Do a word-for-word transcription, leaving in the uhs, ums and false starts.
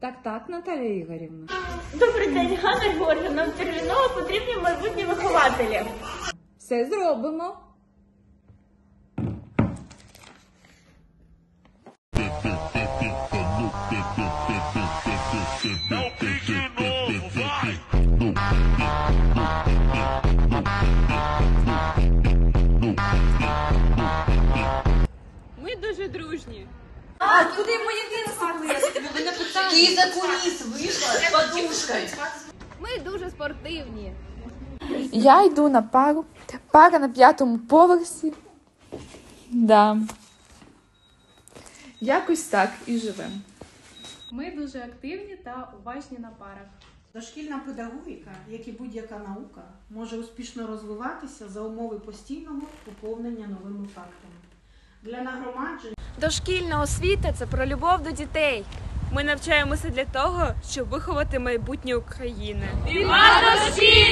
Так, так, Наталія Ігорівна. Добрий день, Ганна Георгіївна. Нам терміново потрібні майбутні вихователі. Все зробимо. Ми дуже дружні. А куди мої винесли? Ви не питали? Ти за куліс вийшла з подушкою. Ми дуже спортивні. Я йду на пару. Пара на п'ятому поверсі. Да. Якось так і живемо. Ми дуже активні та уважні на парах. Дошкільна педагогіка, як і будь-яка наука, може успішно розвиватися за умови постійного поповнення новими фактами. Для нагромадження Дошкільна освіта – це про любов до дітей. Ми навчаємося для того, щоб виховати майбутнє України. Віва дошкілля!